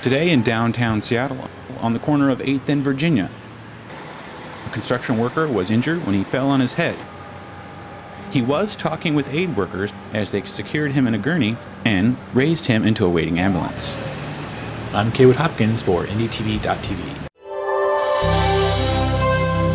Today in downtown Seattle, on the corner of 8th and Virginia, a construction worker was injured when he fell on his head. He was talking with aid workers as they secured him in a gurney and raised him into a waiting ambulance. I'm Kaywood Hopkins for IndieTV.tv.